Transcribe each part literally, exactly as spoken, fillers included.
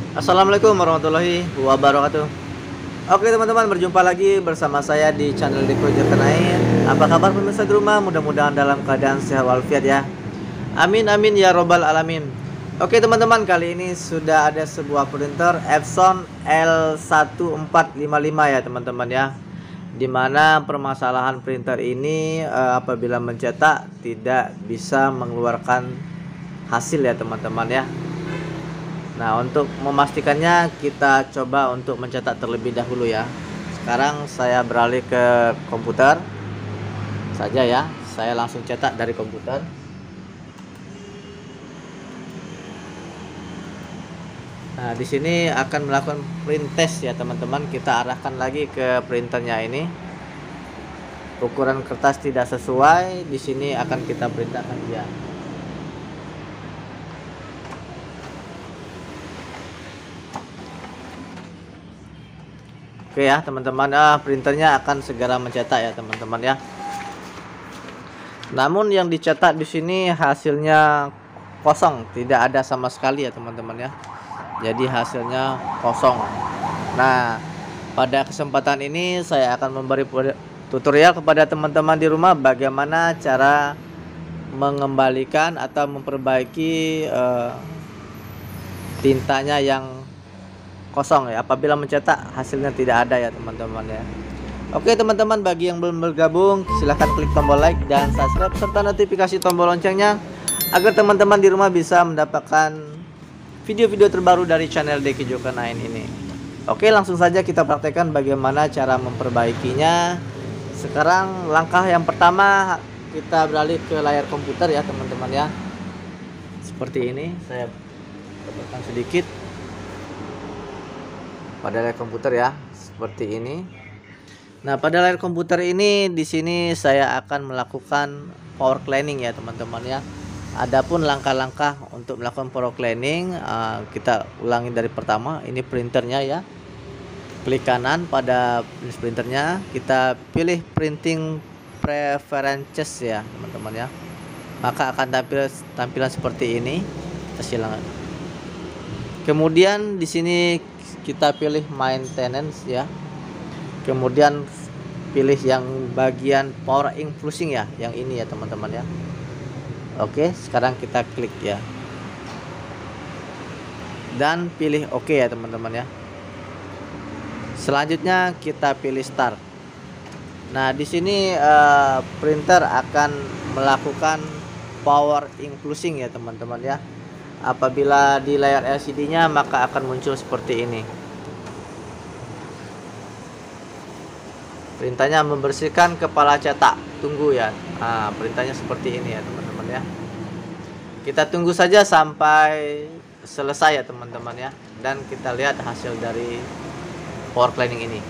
Assalamualaikum warahmatullahi wabarakatuh. Oke teman-teman, berjumpa lagi bersama saya di channel Deko Zulkarnain. Apa kabar pemirsa di rumah? Mudah-mudahan dalam keadaan sehat walafiat ya. Amin amin ya robbal alamin. Oke teman-teman, kali ini sudah ada sebuah printer Epson L satu empat lima lima ya teman-teman ya. Dimana permasalahan printer ini eh, apabila mencetak tidak bisa mengeluarkan hasil ya teman-teman ya. Nah, untuk memastikannya kita coba untuk mencetak terlebih dahulu ya. Sekarang saya beralih ke komputer saja ya. Saya langsung cetak dari komputer. Nah, di sini akan melakukan print test ya teman-teman. Kita arahkan lagi ke printernya ini. Ukuran kertas tidak sesuai, di sini akan kita perintahkan dia. Oke ya teman-teman, ah, printernya akan segera mencetak ya teman-teman ya. Namun yang dicetak di sini hasilnya kosong, tidak ada sama sekali ya teman-teman ya. Jadi hasilnya kosong. Nah, pada kesempatan ini saya akan memberi tutorial kepada teman-teman di rumah bagaimana cara mengembalikan atau memperbaiki uh, tintanya yang kosong ya apabila mencetak hasilnya tidak ada ya teman-teman ya. Oke teman-teman, bagi yang belum bergabung silahkan klik tombol like dan subscribe serta notifikasi tombol loncengnya agar teman-teman di rumah bisa mendapatkan video-video terbaru dari channel Deko Zulkarnain ini. Oke, langsung saja kita praktekkan bagaimana cara memperbaikinya. Sekarang langkah yang pertama, kita beralih ke layar komputer ya teman-teman ya. Seperti ini, saya tekan sedikit pada layar komputer ya, seperti ini. Nah, pada layar komputer ini di sini saya akan melakukan power cleaning ya teman-teman ya. Adapun langkah-langkah untuk melakukan power cleaning, uh, kita ulangi dari pertama. Ini printernya ya. Klik kanan pada printernya, kita pilih printing preferences ya teman-teman ya. Maka akan tampil tampilan seperti ini. Kita silang. Kemudian di sini kita pilih maintenance ya, kemudian pilih yang bagian power infusing ya, yang ini ya teman-teman ya. Oke, sekarang kita klik ya dan pilih oke ya teman-teman ya. Selanjutnya kita pilih start. Nah, di sini uh, printer akan melakukan power infusing ya teman-teman ya. Apabila di layar L C D-nya maka akan muncul seperti ini. Perintahnya membersihkan kepala cetak. Tunggu ya. Nah, perintahnya seperti ini ya teman-teman ya. Kita tunggu saja sampai selesai ya teman-teman ya. Dan kita lihat hasil dari power cleaning ini.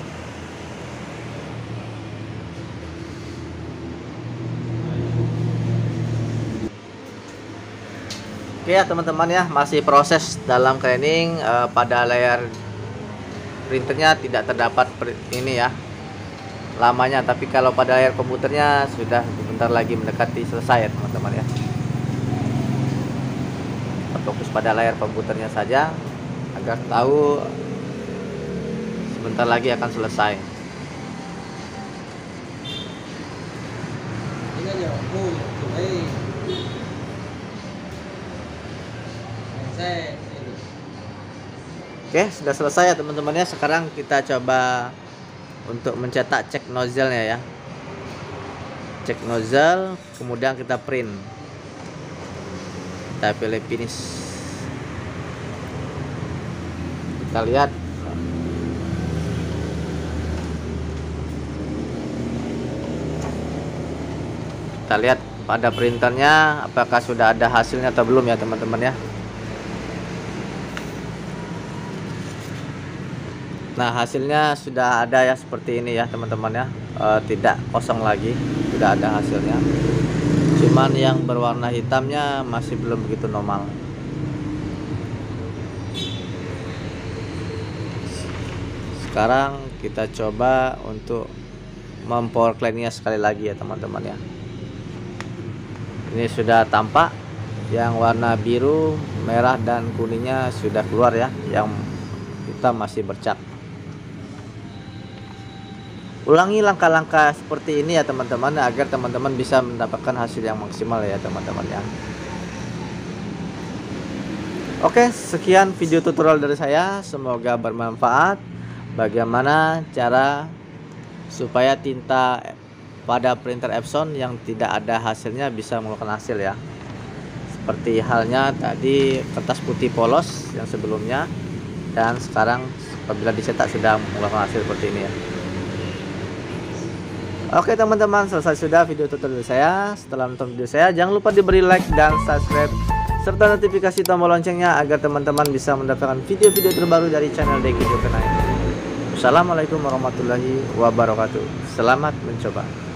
Oke ya teman-teman ya, masih proses dalam cleaning. eh, pada layar printernya tidak terdapat ini ya lamanya, tapi kalau pada layar komputernya sudah sebentar lagi mendekati selesai ya teman-teman ya. Kita fokus pada layar komputernya saja agar tahu sebentar lagi akan selesai. Oke, sudah selesai ya teman-teman ya. Sekarang kita coba untuk mencetak cek nozzle-nya ya. Cek nozzle, kemudian kita print. Kita pilih finish. Kita lihat. Kita lihat pada printernya apakah sudah ada hasilnya atau belum ya teman-teman ya. Nah, hasilnya sudah ada ya seperti ini ya teman-teman ya. E, tidak kosong lagi, sudah ada hasilnya. Cuman yang berwarna hitamnya masih belum begitu normal. Sekarang kita coba untuk mempower cleaningnya sekali lagi ya teman-teman ya. Ini sudah tampak yang warna biru, merah dan kuningnya sudah keluar ya, yang hitam masih bercak. Ulangi langkah-langkah seperti ini ya teman-teman, agar teman-teman bisa mendapatkan hasil yang maksimal ya teman-teman ya. Oke, sekian video tutorial dari saya, semoga bermanfaat. Bagaimana cara supaya tinta pada printer Epson yang tidak ada hasilnya bisa mengeluarkan hasil ya. Seperti halnya tadi kertas putih polos yang sebelumnya, dan sekarang apabila dicetak sudah mengeluarkan hasil seperti ini ya. Oke teman-teman, selesai sudah video tutorial saya. Setelah nonton video saya, jangan lupa diberi like dan subscribe serta notifikasi tombol loncengnya agar teman-teman bisa mendapatkan video-video terbaru dari channel Deki Jokenai. Assalamualaikum warahmatullahi wabarakatuh. Selamat mencoba.